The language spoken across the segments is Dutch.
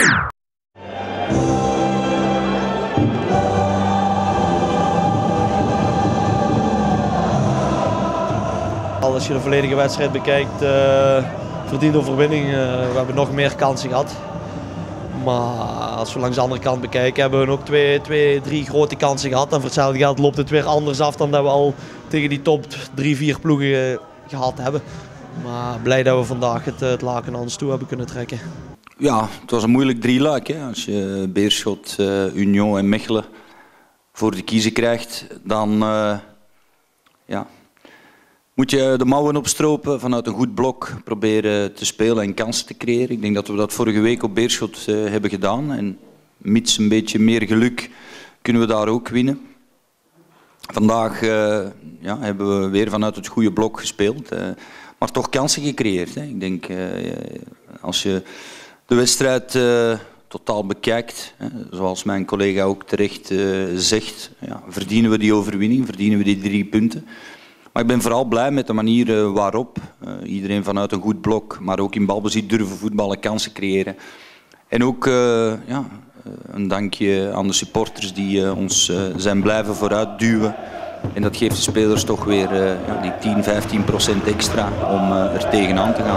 Als je de volledige wedstrijd bekijkt, verdiende overwinning. We hebben nog meer kansen gehad. Maar als we langs de andere kant bekijken, hebben we ook drie grote kansen gehad. En voor hetzelfde geld loopt het weer anders af dan dat we al tegen die top 3-4 ploegen gehad hebben. Maar blij dat we vandaag het laken naar ons toe hebben kunnen trekken. Ja, het was een moeilijk drieluik. Hè. Als je Beerschot, Union en Mechelen voor de kiezen krijgt, dan moet je de mouwen opstropen, vanuit een goed blok proberen te spelen en kansen te creëren. Ik denk dat we dat vorige week op Beerschot hebben gedaan. En mits een beetje meer geluk kunnen we daar ook winnen. Vandaag hebben we weer vanuit het goede blok gespeeld, maar toch kansen gecreëerd. Hè. Ik denk, als je de wedstrijd totaal bekijkt, zoals mijn collega ook terecht zegt, verdienen we die overwinning, verdienen we die 3 punten. Maar ik ben vooral blij met de manier waarop iedereen vanuit een goed blok, maar ook in balbezit durven voetballen, kansen creëren. En ook een dankje aan de supporters die ons zijn blijven vooruitduwen. En dat geeft de spelers toch weer die 10-15% extra om er tegenaan te gaan.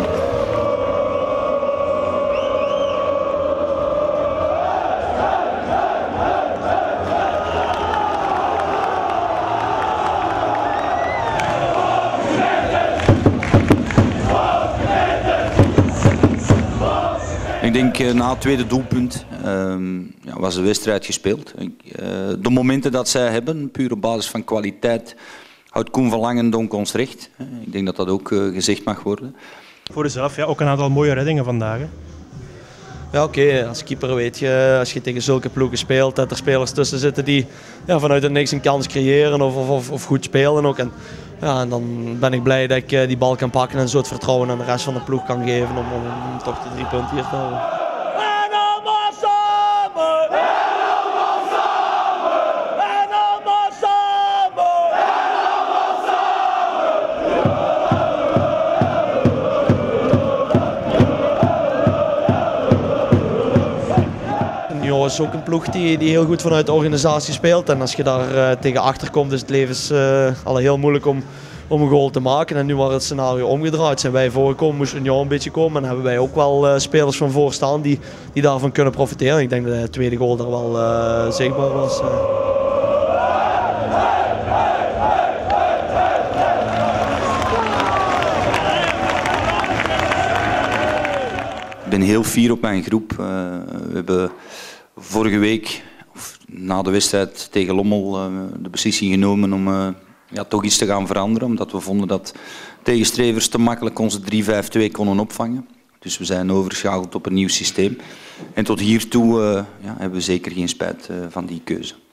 Ik denk na het tweede doelpunt was de wedstrijd gespeeld. De momenten dat zij hebben, puur op basis van kwaliteit, houdt Koen van Langendonk ons recht. Ik denk dat dat ook gezegd mag worden. Voor jezelf, ook een aantal mooie reddingen vandaag. Hè? Ja, oké. Als keeper weet je, als je tegen zulke ploegen speelt, dat er spelers tussen zitten die vanuit het niks een kans creëren of goed spelen ook. En dan ben ik blij dat ik die bal kan pakken en zo het vertrouwen aan de rest van de ploeg kan geven om toch de 3 punten hier te houden. En allemaal samen! En allemaal samen! En allemaal samen! En allemaal samen! Union is ook een ploeg die heel goed vanuit de organisatie speelt. En als je daar tegen achter komt, is het levens al heel moeilijk om een goal te maken. En nu was het scenario omgedraaid. Zijn wij voorgekomen, moest Union een beetje komen. En hebben wij ook wel spelers van voor staan die daarvan kunnen profiteren. Ik denk dat de tweede goal daar wel zichtbaar was. Ik ben heel fier op mijn groep. We hebben vorige week, of na de wedstrijd tegen Lommel, de beslissing genomen om toch iets te gaan veranderen. Omdat we vonden dat tegenstrevers te makkelijk onze 3-5-2 konden opvangen. Dus we zijn overgeschakeld op een nieuw systeem. En tot hiertoe hebben we zeker geen spijt van die keuze.